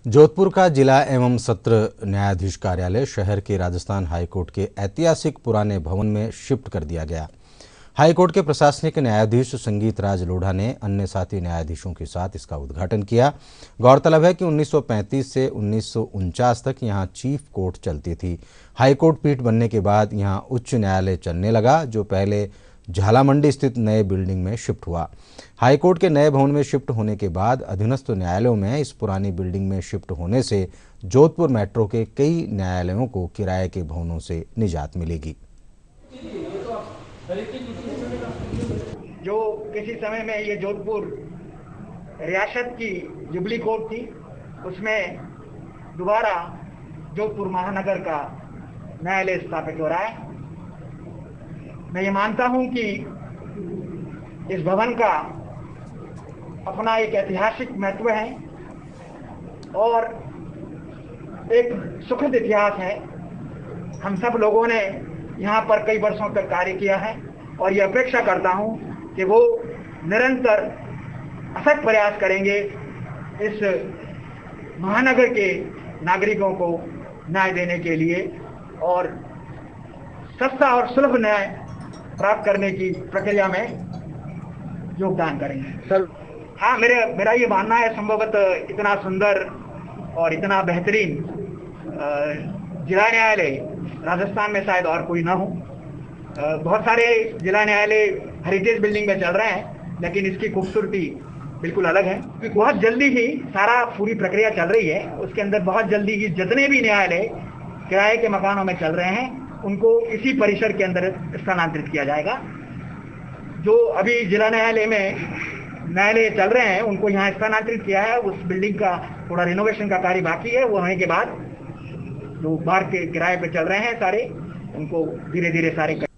जोधपुर का जिला एवं सत्र न्यायाधीश कार्यालय शहर के राजस्थान हाईकोर्ट के ऐतिहासिक पुराने भवन में शिफ्ट कर दिया गया। हाईकोर्ट के प्रशासनिक न्यायाधीश संगीत राज लोढ़ा ने अन्य साथी न्यायाधीशों के साथ इसका उद्घाटन किया। गौरतलब है कि 1935 से 1949 तक यहां चीफ कोर्ट चलती थी। हाईकोर्ट पीठ बनने के बाद यहां उच्च न्यायालय चलने लगा, जो पहले झालामंडी स्थित नए बिल्डिंग में शिफ्ट हुआ। हाईकोर्ट के नए भवन में शिफ्ट होने के बाद अधीनस्थ न्यायालयों में इस पुरानी बिल्डिंग में शिफ्ट होने से जोधपुर मेट्रो के कई न्यायालयों को किराए के भवनों से निजात मिलेगी। जो किसी समय में ये जोधपुर रियासत की जुबली कोर्ट थी, उसमें दोबारा जोधपुर महानगर का न्यायालय स्थापित हो रहा है। मैं ये मानता हूं कि इस भवन का अपना एक ऐतिहासिक महत्व है और एक सुखद इतिहास है। हम सब लोगों ने यहाँ पर कई वर्षों तक कार्य किया है और ये अपेक्षा करता हूँ कि वो निरंतर अथक प्रयास करेंगे इस महानगर के नागरिकों को न्याय देने के लिए और सस्ता और सुलभ न्याय प्राप्त करने की प्रक्रिया में योगदान करेंगे। सर, हाँ, मेरा ये मानना है, संभवतः इतना सुंदर और इतना बेहतरीन जिला न्यायालय राजस्थान में शायद और कोई ना हो। बहुत सारे जिला न्यायालय हेरिटेज बिल्डिंग में चल रहे हैं, लेकिन इसकी खूबसूरती बिल्कुल अलग है। बहुत जल्दी ही सारा पूरी प्रक्रिया चल रही है, उसके अंदर बहुत जल्दी ही जितने भी न्यायालय किराए के मकानों में चल रहे हैं उनको इसी परिसर के अंदर स्थानांतरित किया जाएगा। जो अभी जिला न्यायालय में न्यायालय चल रहे हैं उनको यहाँ स्थानांतरित किया है। उस बिल्डिंग का थोड़ा रिनोवेशन का कार्य बाकी है, वो होने के बाद जो बाहर के किराए पे चल रहे हैं सारे, उनको धीरे धीरे सारे